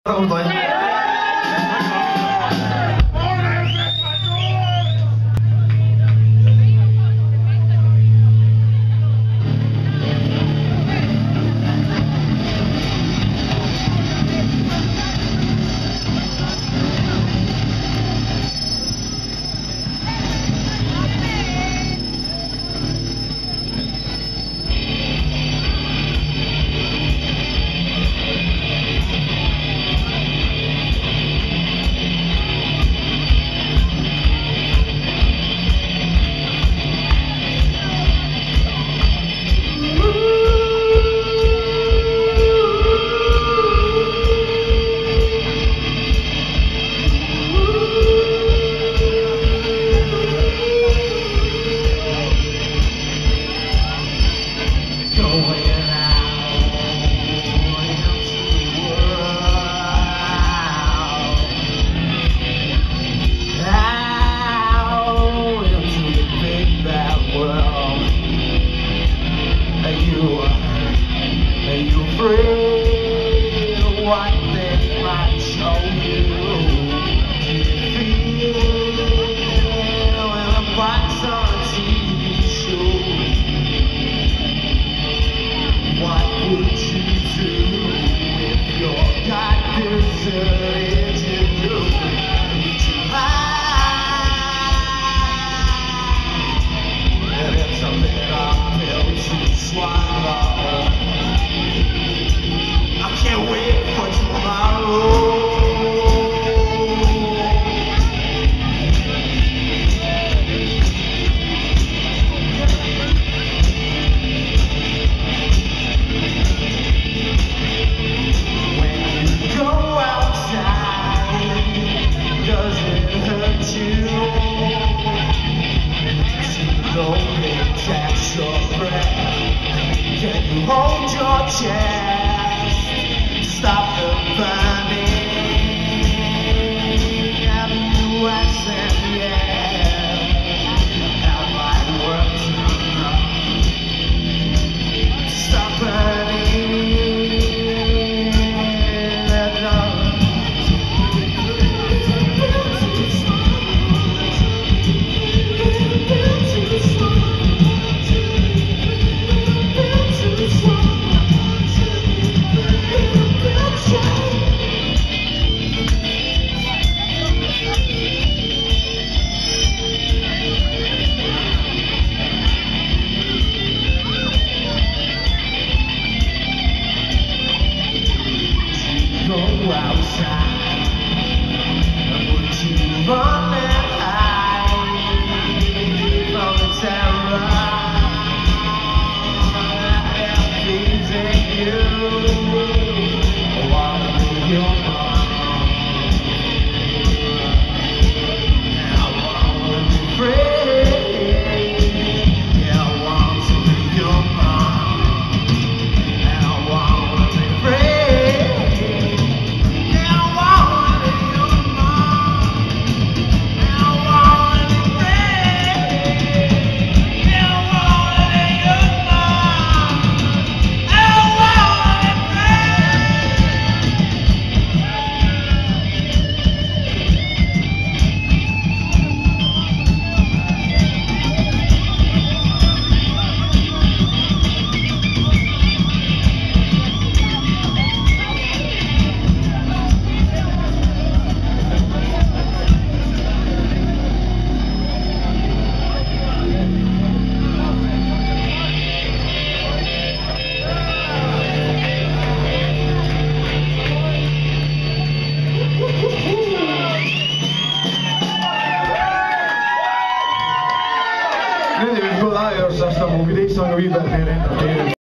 Tutaj. What they might show you. Do you feel when a box on a TV show? What would you do if your God deserted you? Too high, and it's a bitter pill to swallow. I can't wait for tomorrow. When you go outside, does it hurt you? See the wind catch your breath. Can you hold your chest? Stop the burning. Have you answered yet? Have I worked enough to stop burning? Go outside, would you run and hide from the terror that feeds in you? I wanna be your mom, and I wanna be free. Yeah, I want to be your mom, and I wanna be free. Quindi vi ricordate, io stavo videista, non vi